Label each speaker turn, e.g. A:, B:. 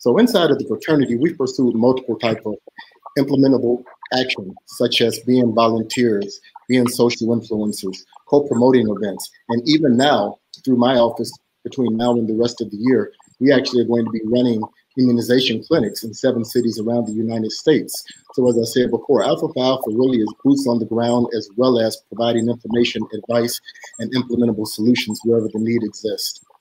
A: So inside of the fraternity, we've pursued multiple type of implementable action, such as being volunteers, being social influencers, co-promoting events. And even now, through my office, between now and the rest of the year, we actually are going to be running immunization clinics in 7 cities around the United States. So as I said before, Alpha Phi Alpha really is boots on the ground, as well as providing information, advice, and implementable solutions wherever the need exists.